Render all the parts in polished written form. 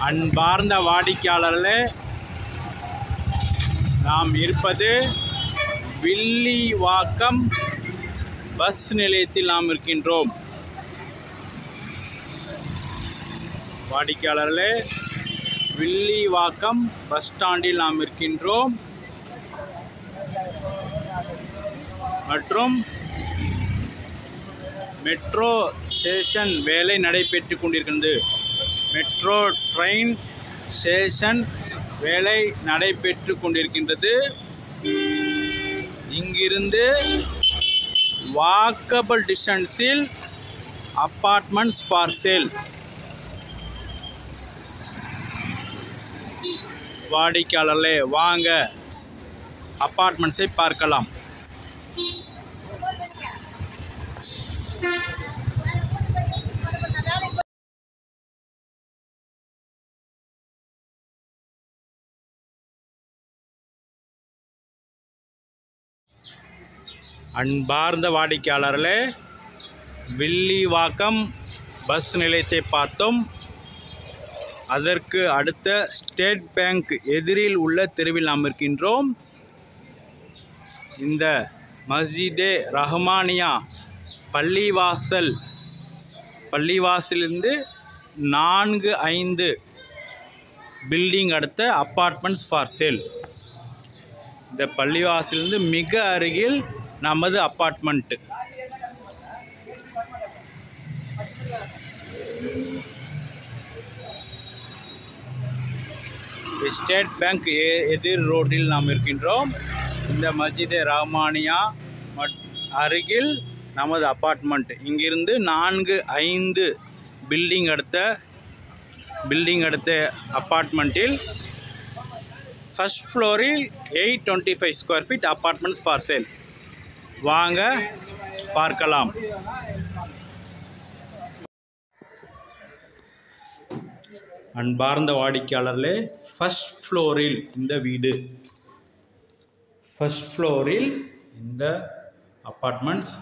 அன்பார்ந்த வாடிக்கையாளர்களே, நாம் இருப்பது வில்லிவாக்கம் பஸ் நிலையத்தில் நாம் இருக்கின்றோம். வாடிக்கையாளர்களே, வில்லிவாக்கம் பஸ் ஸ்டாண்டில் நாம் இருக்கின்றோம். மற்றும் மெட்ரோ ஸ்டேஷன் வேலை நடைபெற்று கொண்டிருக்கிறது. மெட்ரோ ட்ரெயின் ஸ்டேஷன் வேலை நடைபெற்று கொண்டிருக்கின்றது. இங்கிருந்து வாக்கபிள் டிஸ்டன்ஸில் அப்பார்ட்மெண்ட்ஸ் ஃபார் சேல். வாடிக்கையாளர்களே, வாங்க அப்பார்ட்மெண்ட்ஸை பார்க்கலாம். அன்பார்ந்த வாடிக்கையாளர்களே, வில்லிவாக்கம் பஸ் நிலையத்தை பார்த்தோம். அதற்கு அடுத்த ஸ்டேட் பேங்க் எதிரில் உள்ள தெருவில் நாம் இருக்கின்றோம். இந்த மஸ்ஜிதே ரஹ்மானியா பள்ளிவாசலிருந்து 4-5 பில்டிங் அடுத்த அப்பார்ட்மெண்ட்ஸ் ஃபார் சேல். இந்த பள்ளிவாசலிருந்து மிக அருகில் நமது அப்பார்ட்மெண்ட். ஸ்டேட் பேங்க் எதிர் ரோட்டில் நாம் இருக்கின்றோம். இந்த மஸ்ஜிதே ரஹ்மானியா அருகில் நமது அப்பார்ட்மெண்ட். இங்கிருந்து 4-5 பில்டிங் அடுத்த அப்பார்ட்மெண்ட்டில் ஃபர்ஸ்ட் ஃப்ளோரில் 825 square feet apartments for sale. வாங்க பார்க்கலாம். அன்பார்ந்த வாடிக்கையாளர்களே, ஃபர்ஸ்ட் ஃப்ளோரில் இந்த வீடு, ஃபர்ஸ்ட் ஃப்ளோரில் இந்த apartments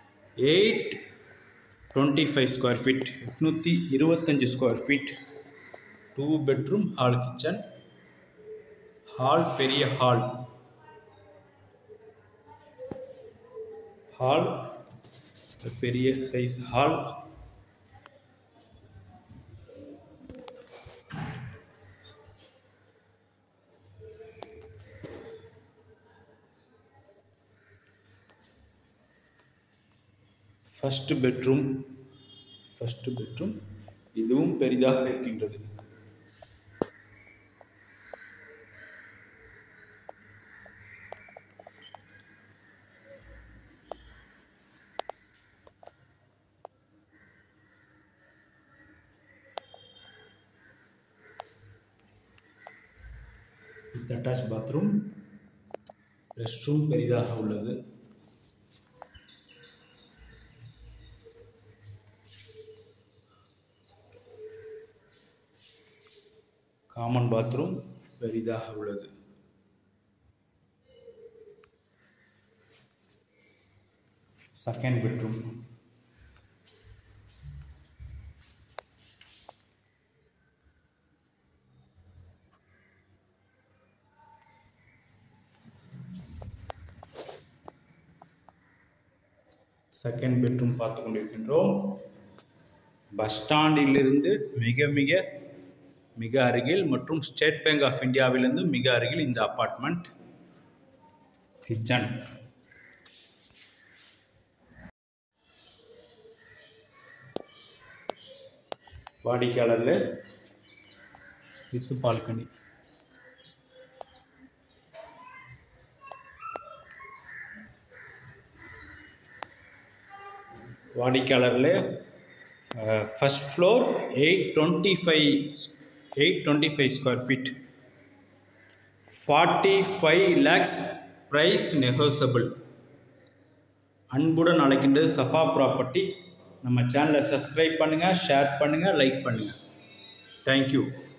825 square feet, 825 square feet, 2 bedroom hall, kitchen hall, பெரிய ஹால் பெரிய சைஸ் ஹால். ஃபர்ஸ்ட் பெட்ரூம் இதுவும் பெரிதாக இருக்கின்றது. அட்டாச் பாத்ரூம், ரெஸ்ட் ரூம் பெரிதாக உள்ளது. காமன் பாத்ரூம் பெரிதாக உள்ளது. செகண்ட் பெட்ரூம், பார்த்து கொண்டிருக்கின்றோம். பஸ் ஸ்டாண்டிலிருந்து மிக அருகில் மற்றும் ஸ்டேட் பேங்க் ஆஃப் இந்தியாவிலிருந்து மிக அருகில் இந்த அப்பார்ட்மெண்ட். கிச்சன், வாடிக்கையாளர்கள் வித் பால்கனி. வாடிக்கையாளர்களே, first floor 825 square feet, 45 lakhs, price negotiable. அன்புடன் அழைக்கின்றது சஃபா ப்ராப்பர்ட்டிஸ். நம்ம சேனலை சப்ஸ்கிரைப் பண்ணுங்கள், ஷேர் பண்ணுங்கள், லைக் பண்ணுங்கள். தேங்க்யூ.